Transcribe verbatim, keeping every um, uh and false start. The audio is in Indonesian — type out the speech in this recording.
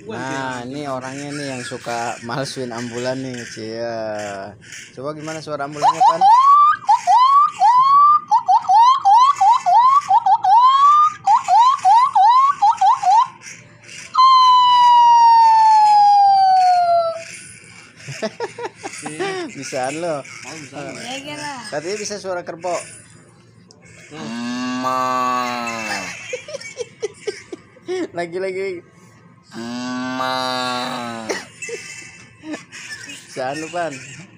Nah, ini orangnya nih yang suka malsuin ambulan nih, cia. Coba gimana suara ambulannya, Pan? Bisaan lo. Katanya bisa suara kerbau. Lagi-lagi. Bisaan lo, Pan.